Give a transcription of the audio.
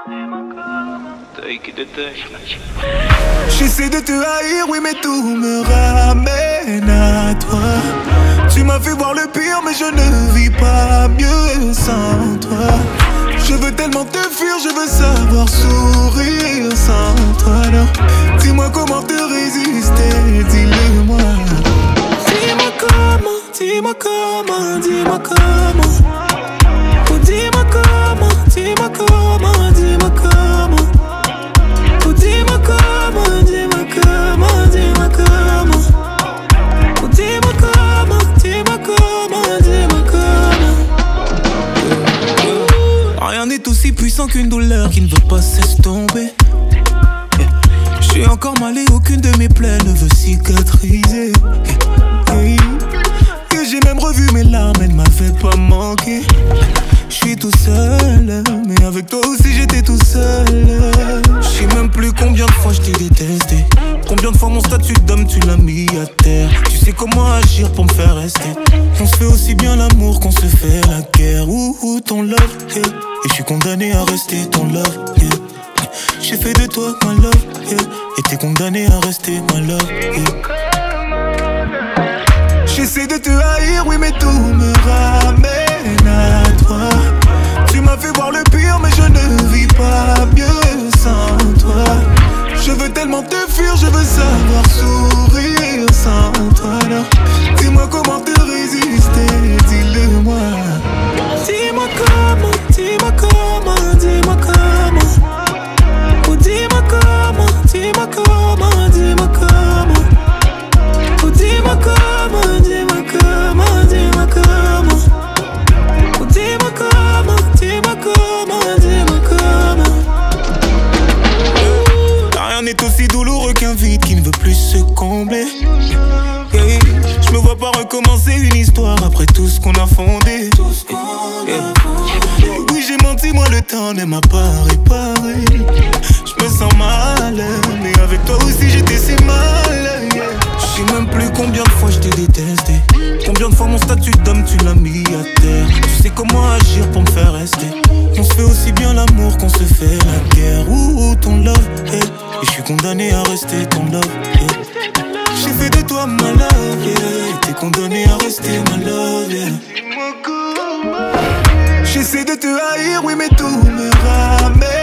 J'essaie de te haïr, oui, mais tout me ramène à toi. Tu m'as fait voir le pire, mais je ne vis pas mieux sans toi. Je veux tellement te fuir, je veux savoir sourire sans toi. Non. Dis-moi comment te résister, dis-le-moi. Dis-moi comment, dis-moi comment, dis-moi comment. Oh, dis-moi comment, dis-moi comment, dis-moi comment. Oh, dis-moi comment, dis-moi comment, dis-moi comment. Oh, dis-moi comment, dis-moi comment, dis-moi comment. Rien n'est aussi puissant qu'une douleur qui ne veut pas s'estomper. Je suis encore mal et aucune de mes plaies ne veut cicatriser. Et j'ai même revu mes larmes, elles m'avaient pas manqué. Je suis tout seul, mais avec toi aussi j'étais tout seul. Je sais même plus combien de fois je t'ai détesté. Combien de fois mon statut d'homme tu l'as mis à terre. Tu sais comment agir pour me faire rester. On se fait aussi bien l'amour qu'on se fait la guerre. Ouh, ton love, yeah. Et je suis condamné à rester ton love, yeah. J'ai fait de toi ma love, yeah. Et t'es condamné à rester ma love, yeah. J'essaie de te haïr, oui, mais tout me ramène à toi. Tu m'as fait voir le pire, mais je ne vis pas mieux sans toi. Je veux tellement te fuir, je veux savoir sourire sans toi. Non. Dis-moi comment te résister, dis-le-moi. Dis-moi comment, dis-moi comment, dis-moi comment. Oh, dis-moi comment, dis-moi comment, dis-moi comment. Oh, dis-moi comment, dis-moi comment, dis-moi comment. Oh, dis-moi comment, dis-moi comment, dis-moi comment. Rien n'est aussi douloureux qu'un vide qui ne veut plus se combler. Yeah. Je me vois pas recommencer une histoire après tout ce qu'on a fondé. Yeah. Oui, j'ai menti, moi le temps ne m'a pas réparé. Je me sens mal, mais avec toi aussi j'étais si mal. Yeah. Je sais même plus combien de fois je t'ai détesté. Combien de fois mon statut d'homme tu l'as mis à terre. Tu sais comment agir pour me faire rester. On se fait aussi bien l'amour qu'on se fait la guerre. Ouh, ton love, yeah. Et je suis condamné à rester ton love, yeah. J'ai fait de toi ma love, yeah. Et t'es condamné à rester ma love, yeah. J'essaie de te haïr, oui, mais tout me ramène